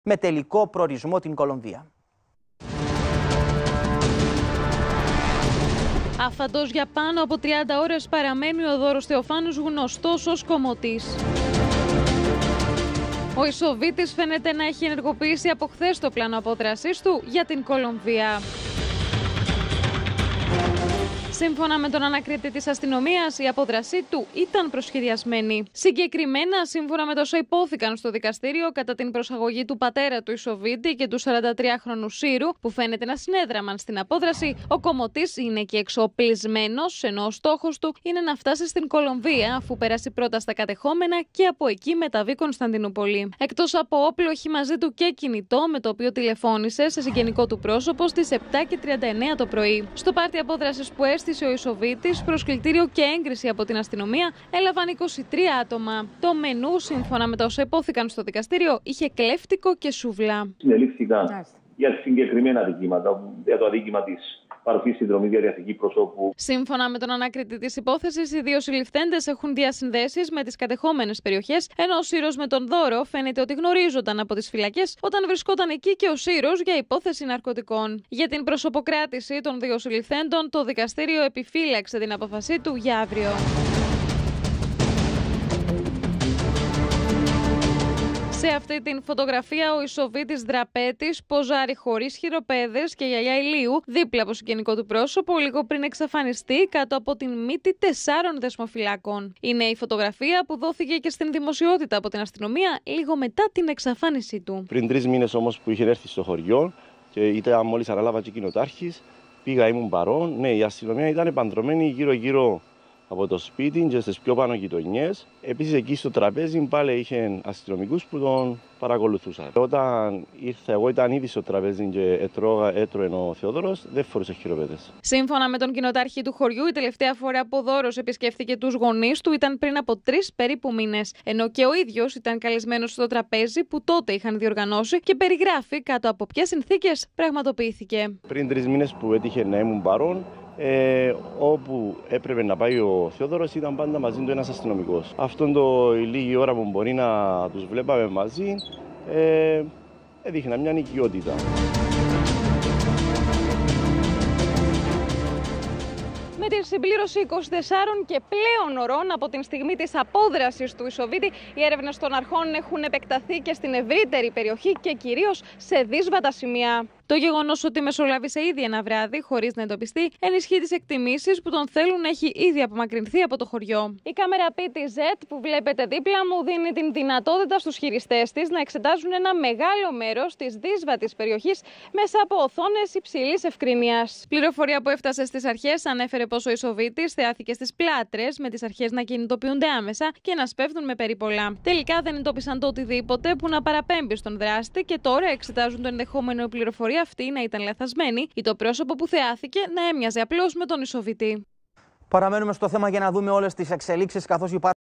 με τελικό προορισμό την Κολομβία. Άφαντος για πάνω από 30 ώρες παραμένει ο Δώρος Θεοφάνους, γνωστός ως Κομωτής. Ο Ισοβίτης φαίνεται να έχει ενεργοποιήσει από χθες το πλάνο απόδρασής του για την Κολομβία. Σύμφωνα με τον ανακριτή της αστυνομίας, η απόδρασή του ήταν προσχεδιασμένη. Συγκεκριμένα, σύμφωνα με όσα υπόθηκαν στο δικαστήριο, κατά την προσαγωγή του πατέρα του Ισοβίτη και του 43χρονου Σύρου, που φαίνεται να συνέδραμαν στην απόδραση, ο Κομωτής είναι και εξοπλισμένος, ενώ ο στόχος του είναι να φτάσει στην Κολομβία, αφού περάσει πρώτα στα κατεχόμενα και από εκεί μεταβεί Κωνσταντινούπολη. Εκτός από όπλο, έχει μαζί του και κινητό, με το οποίο τηλεφώνησε σε συγγενικό του πρόσωπο στις 7:39 το πρωί. Στο πάρτι απόδρασης που έστησε ο Ισοβίτης, προσκλητήριο και έγκριση από την αστυνομία, έλαβαν 23 άτομα. Το μενού, σύμφωνα με τα όσα υπόθηκαν στο δικαστήριο, είχε κλέφτικο και σούβλα. Συνελήφθηκαν για συγκεκριμένα αδικήματα, για το αδίκημα της παροχής συνδρομής για διαθήκη προσώπου. Σύμφωνα με τον ανάκριτη της υπόθεσης, οι δύο συλληφθέντες έχουν διασυνδέσεις με τις κατεχόμενες περιοχές, ενώ ο Σύρος με τον Δώρο φαίνεται ότι γνωρίζονταν από τις φυλακές όταν βρισκόταν εκεί και ο Σύρος για υπόθεση ναρκωτικών. Για την προσωποκράτηση των δύο συλληφθέντων, το δικαστήριο επιφύλαξε την απόφασή του για αύριο. Σε αυτή την φωτογραφία, ο Ισοβίτης δραπέτης ποζάρει χωρίς χειροπέδες και γυαλιά ηλίου δίπλα από συγγενικό του πρόσωπο, λίγο πριν εξαφανιστεί κάτω από την μύτη 4 δεσμοφυλάκων. Είναι η φωτογραφία που δόθηκε και στην δημοσιότητα από την αστυνομία λίγο μετά την εξαφάνισή του. Πριν 3 μήνες όμως που είχε έρθει στο χωριό και ήταν μόλις αναλάβα και κοινοτάρχης, πήγα, ήμουν παρόν. Ναι, η αστυνομία ήταν παντρωμένη γύρω-γύρω από το σπίτι και στις πιο πάνω γειτονιές. Επίσης εκεί στο τραπέζι πάλι είχε αστυνομικούς που τον παρακολουθούσαν. Όταν ήρθα εγώ ήταν ήδη στο τραπέζι και έτρωε ο Θεόδωρος, δεν φορούσε χειροπέδες. Σύμφωνα με τον κοινοτάρχη του χωριού, η τελευταία φορά που ο Δώρος επισκέφθηκε τους γονείς του ήταν πριν από 3 περίπου μήνες. Ενώ και ο ίδιος ήταν καλεσμένος στο τραπέζι που τότε είχαν διοργανώσει και περιγράφει κάτω από ποιες συνθήκες πραγματοποιήθηκε. Πριν 3 μήνες που έτυχε να ήμουν παρόν, όπου έπρεπε να πάει ο Θεόδωρος ήταν πάντα μαζί του ένας αστυνομικός. Αυτόν το λίγη ώρα που μπορεί να τους βλέπαμε μαζί έδειχνα μια οικειότητα. Με την συμπλήρωση 24 και πλέον ωρών από την στιγμή της απόδρασης του Ισοβίτη, οι έρευνες των αρχών έχουν επεκταθεί και στην ευρύτερη περιοχή και κυρίως σε δύσβατα σημεία. Το γεγονός ότι μεσολάβησε ήδη ένα βράδυ χωρίς να εντοπιστεί ενισχύει τις εκτιμήσεις που τον θέλουν να έχει ήδη απομακρυνθεί από το χωριό. Η κάμερα PTZ που βλέπετε δίπλα μου δίνει την δυνατότητα στους χειριστές της να εξετάζουν ένα μεγάλο μέρος της δύσβατης περιοχής μέσα από οθόνες υψηλής ευκρίνειας. Πληροφορία που έφτασε στις αρχές ανέφερε πως ο Ισοβίτης θεάθηκε στις πλάτρες, με τις αρχές να κινητοποιούνται άμεσα και να σπέβδουν με περίπολα. Τελικά δεν εντόπισαν το οτιδήποτε που να παραπέμπει στον δράστη και τώρα εξετάζουν το ενδεχόμενο η πληροφορία αυτή να ήταν λαθασμένη ή το πρόσωπο που θεάθηκε να έμοιαζε απλώς με τον Ισοβίτη. Παραμένουμε στο θέμα για να δούμε όλες τις εξελίξεις καθώς υπάρχουν.